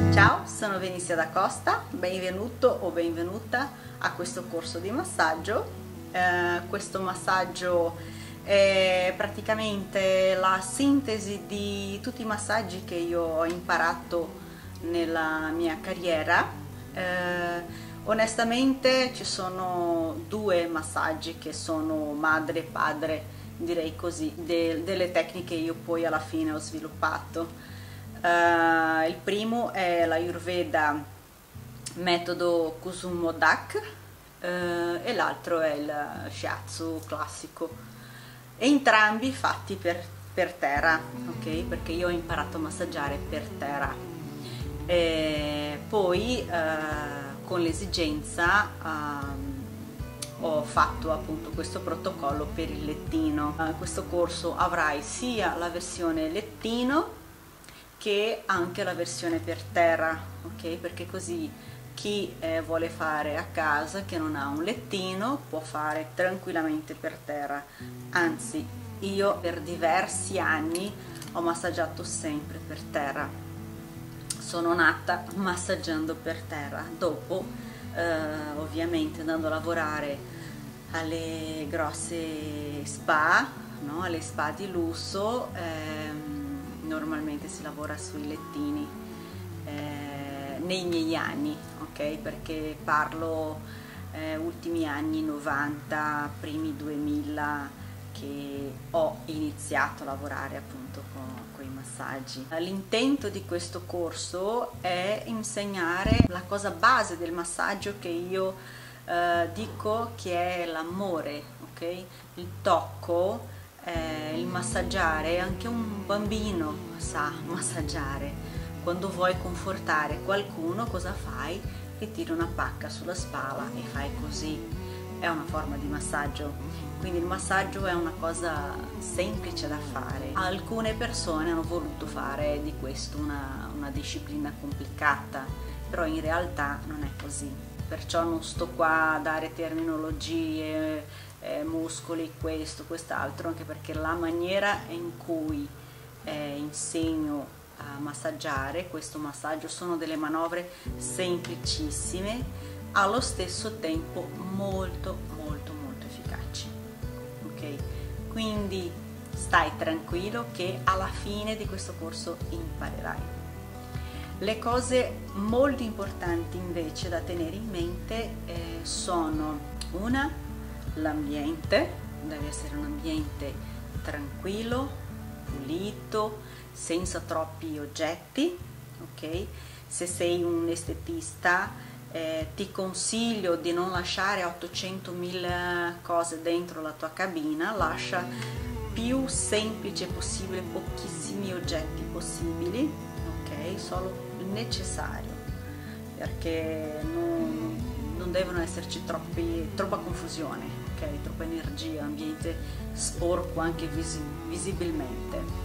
Ciao, sono Venezia da Costa, benvenuto o benvenuta a questo corso di massaggio. Questo massaggio è praticamente la sintesi di tutti i massaggi che io ho imparato nella mia carriera. Onestamente ci sono due massaggi che sono madre e padre, direi così, delle tecniche che io poi alla fine ho sviluppato. Il primo è l'Ayurveda metodo Kusumodak e l'altro è il Shiatsu classico, entrambi fatti per terra, ok? Perché io ho imparato a massaggiare per terra e poi con l'esigenza ho fatto appunto questo protocollo per il lettino. In questo corso avrai sia la versione lettino che anche la versione per terra, ok? Perché così chi vuole fare a casa, che non ha un lettino, può fare tranquillamente per terra. Anzi, io per diversi anni ho massaggiato sempre per terra. Sono nata massaggiando per terra. Dopo, ovviamente andando a lavorare alle grosse spa, no? Alle spa di lusso, normalmente si lavora sui lettini nei miei anni, ok? Perché parlo ultimi anni 90, primi 2000 che ho iniziato a lavorare appunto con i massaggi. L'intento di questo corso è insegnare la cosa base del massaggio che io dico che è l'amore, ok? Il tocco, il massaggiare. Anche un bambino sa massaggiare. Quando vuoi confortare qualcuno, cosa fai? Ti tiri una pacca sulla spalla e fai così. È una forma di massaggio. Quindi il massaggio è una cosa semplice da fare. Alcune persone hanno voluto fare di questo una disciplina complicata, però in realtà non è così. Perciò non sto qua a dare terminologie, muscoli, questo, quest'altro, anche perché la maniera in cui insegno a massaggiare questo massaggio sono delle manovre semplicissime, allo stesso tempo molto efficaci, ok? Quindi stai tranquillo che alla fine di questo corso imparerai. Le cose molto importanti invece da tenere in mente sono l'ambiente, deve essere un ambiente tranquillo, pulito, senza troppi oggetti, ok? Se sei un estetista ti consiglio di non lasciare 800.000 cose dentro la tua cabina, lascia più semplice possibile, pochissimi oggetti possibili, ok? Solo il necessario, perché non devono esserci troppa confusione, ok? Troppa energia, ambiente sporco anche visibilmente.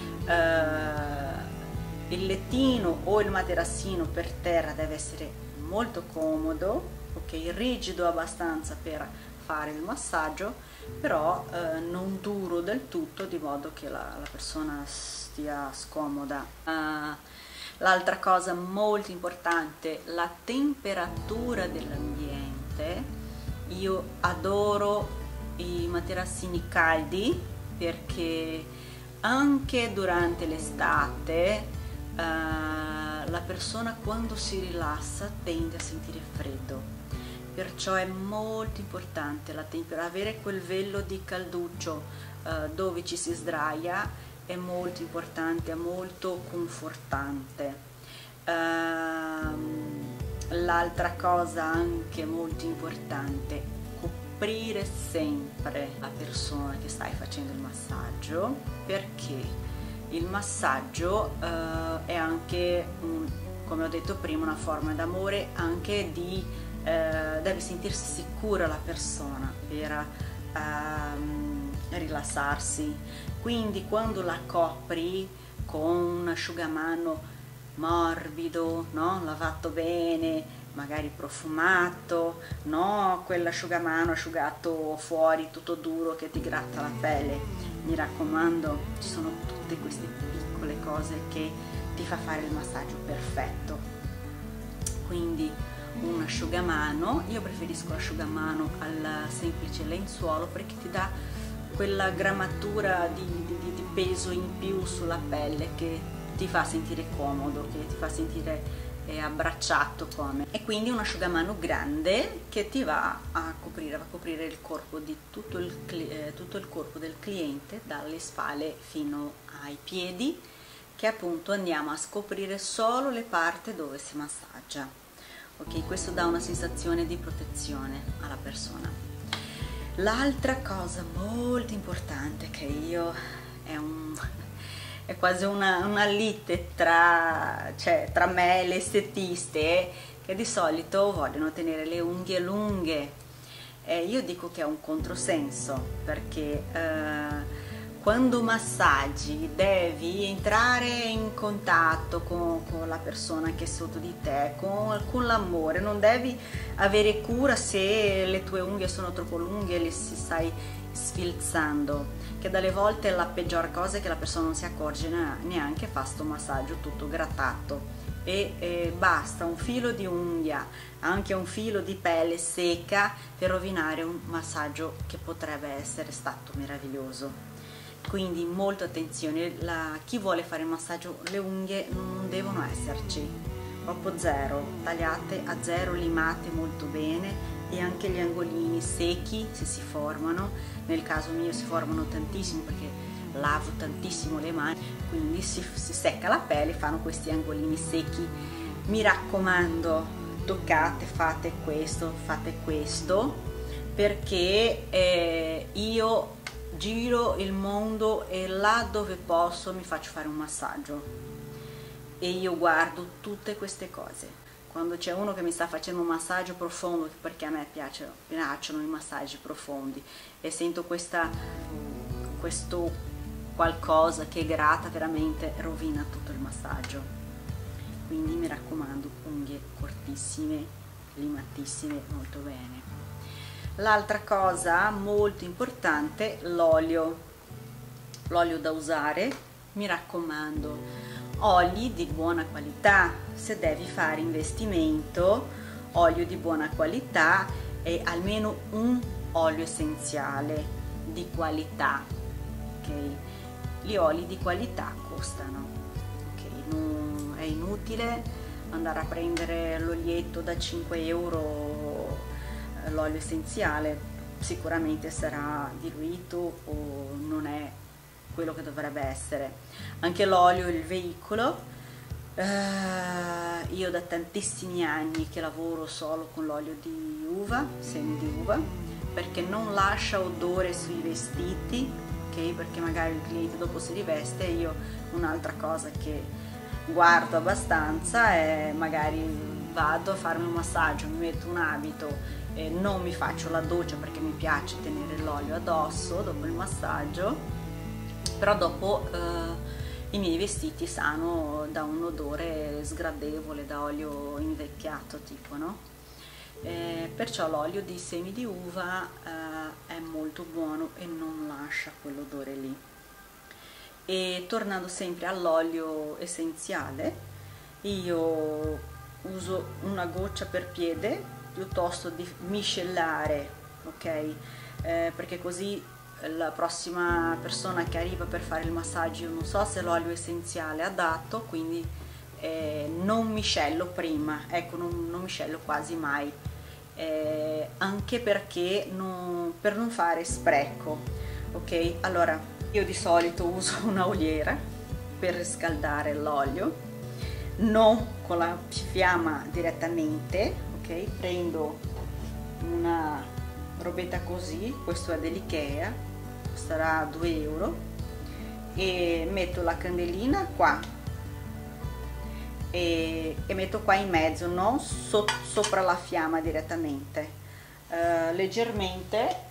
Il lettino o il materassino per terra deve essere molto comodo, ok? Rigido abbastanza per fare il massaggio, però non duro del tutto, di modo che la persona stia scomoda. L'altra cosa molto importante, la temperatura dell'ambiente. Io adoro i materassini caldi perché anche durante l'estate la persona quando si rilassa tende a sentire freddo, perciò è molto importante avere quel velo di calduccio dove ci si sdraia. È molto importante, è molto confortante. L'altra cosa anche molto importante, coprire sempre la persona che stai facendo il massaggio, perché il massaggio è anche, come ho detto prima, una forma d'amore, anche deve sentirsi sicura la persona per rilassarsi. Quindi quando la copri con un asciugamano morbido, no? Lavato bene, magari profumato, no? Quell'asciugamano asciugato fuori tutto duro che ti gratta la pelle. Mi raccomando, ci sono tutte queste piccole cose che ti fa fare il massaggio perfetto. quindi un asciugamano. Io preferisco l'asciugamano al semplice lenzuolo perché ti dà quella grammatura di peso in più sulla pelle che ti fa sentire comodo, che ti fa sentire abbracciato come. E quindi un asciugamano grande che ti va a coprire il corpo di tutto il corpo del cliente, dalle spalle fino ai piedi, che appunto andiamo a scoprire solo le parti dove si massaggia. Ok, questo dà una sensazione di protezione alla persona. L'altra cosa molto importante che è quasi una lite tra me e le estetiste, che di solito vogliono tenere le unghie lunghe. Io dico che è un controsenso, perché quando massaggi devi entrare in contatto con la persona che è sotto di te, con l'amore, non devi avere cura se le tue unghie sono troppo lunghe e le si stai sfilzando, che dalle volte la peggior cosa è che la persona non si accorge neanche, fa sto massaggio tutto grattato e basta un filo di unghia, anche un filo di pelle secca per rovinare un massaggio che potrebbe essere stato meraviglioso. Quindi molta attenzione, chi vuole fare il massaggio, le unghie non devono esserci, proprio zero, tagliate a zero, limate molto bene, e anche gli angolini secchi, se si formano, nel caso mio si formano tantissimo perché lavo tantissimo le mani, quindi si secca la pelle, fanno questi angolini secchi. Mi raccomando, toccate, fate questo, perché io giro il mondo e là dove posso mi faccio fare un massaggio e io guardo tutte queste cose. Quando c'è uno che mi sta facendo un massaggio profondo, perché a me piacciono i massaggi profondi, e sento questo qualcosa che grata, veramente rovina tutto il massaggio. Quindi mi raccomando, unghie cortissime, limatissime, molto bene. L'altra cosa molto importante, l'olio da usare, mi raccomando, oli di buona qualità. Se devi fare investimento, olio di buona qualità e almeno un olio essenziale di qualità, ok? Gli oli di qualità costano, ok? Non è inutile andare a prendere l'olietto da 5 euro, l'olio essenziale sicuramente sarà diluito o non è quello che dovrebbe essere. Anche l'olio, il veicolo, io da tantissimi anni che lavoro solo con l'olio di uva, semi di uva, perché non lascia odore sui vestiti, ok? Perché magari il cliente dopo si riveste. Io un'altra cosa che guardo abbastanza è magari vado a farmi un massaggio, mi metto un abito e non mi faccio la doccia perché mi piace tenere l'olio addosso dopo il massaggio, però dopo i miei vestiti sanno da un odore sgradevole, da olio invecchiato tipo, no? Perciò l'olio di semi di uva è molto buono e non lascia quell'odore lì. E tornando sempre all'olio essenziale, io uso una goccia per piede piuttosto di miscellare, ok? Perché così la prossima persona che arriva per fare il massaggio, io non so se l'olio essenziale è adatto, quindi non miscello prima, ecco, non miscello quasi mai, anche perché per non fare spreco, ok? Allora, io di solito uso una oliera per riscaldare l'olio, non con la fiamma direttamente, ok? Prendo una robetta così, questo è dell'Ikea, costerà 2 euro, e metto la candelina qua e metto qua in mezzo, non sopra la fiamma direttamente, leggermente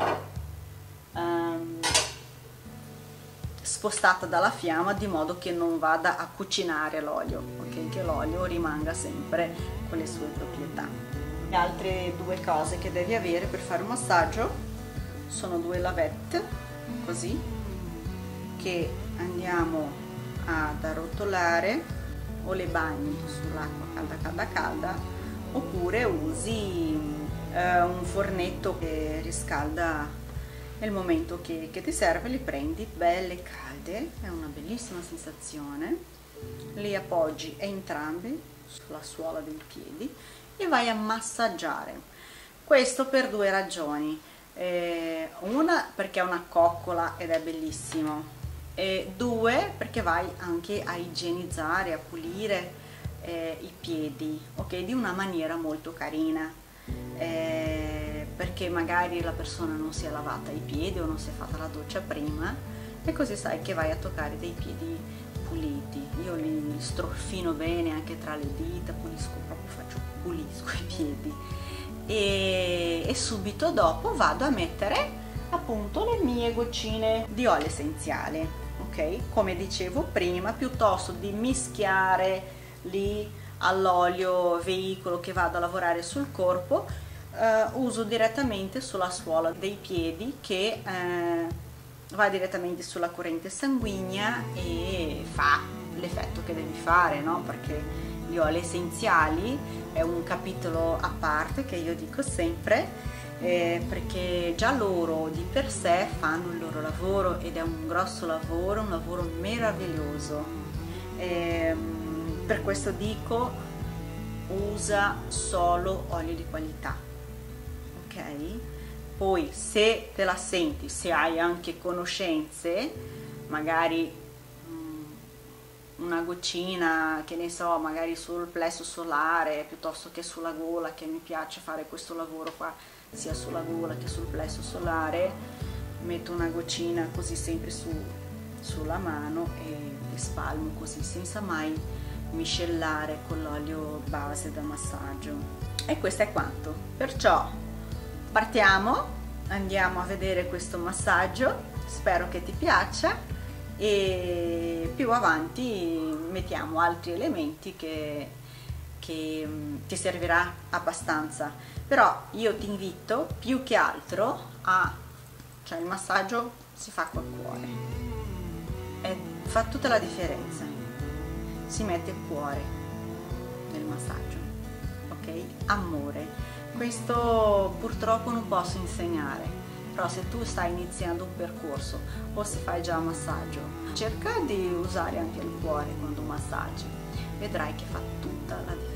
spostata dalla fiamma, di modo che non vada a cucinare l'olio, ok? Che l'olio rimanga sempre con le sue proprietà. Le altre due cose che devi avere per fare un massaggio sono 2 lavette, così, che andiamo ad arrotolare o le bagni sull'acqua calda calda calda, oppure usi un fornetto che riscalda nel momento che ti serve. Li prendi belle calde, è una bellissima sensazione, li appoggi entrambi sulla suola dei piedi e vai a massaggiare. Questo per due ragioni: una perché è una coccola ed è bellissimo, e due perché vai anche a igienizzare, a pulire i piedi, ok, di una maniera molto carina, perché magari la persona non si è lavata i piedi o non si è fatta la doccia prima, e così sai che vai a toccare dei piedi puliti. Io li strofino bene anche tra le dita, pulisco i piedi, e subito dopo vado a mettere appunto le mie goccine di olio essenziale, ok? Come dicevo prima, piuttosto di mischiare lì all'olio veicolo che vado a lavorare sul corpo, uso direttamente sulla suola dei piedi, che va direttamente sulla corrente sanguigna e fa l'effetto che devi fare, no? Perché gli oli essenziali è un capitolo a parte che io dico sempre, perché già loro di per sé fanno il loro lavoro, ed è un grosso lavoro, un lavoro meraviglioso. Per questo dico, usa solo olio di qualità, ok? Poi se te la senti, se hai anche conoscenze, magari una goccina, che ne so, magari sul plesso solare piuttosto che sulla gola, che mi piace fare questo lavoro qua sia sulla gola che sul plesso solare, metto una goccina così sempre sulla mano e spalmo così, senza mai miscellare con l'olio base da massaggio. E questo è quanto. Perciò partiamo, andiamo a vedere questo massaggio, spero che ti piaccia, e più avanti mettiamo altri elementi che ti servirà abbastanza. Però io ti invito più che altro cioè il massaggio si fa col cuore e fa tutta la differenza, si mette il cuore nel massaggio, ok? Amore. Questo purtroppo non posso insegnare, però se tu stai iniziando un percorso o se fai già un massaggio, cerca di usare anche il cuore quando massaggi, vedrai che fa tutta la differenza.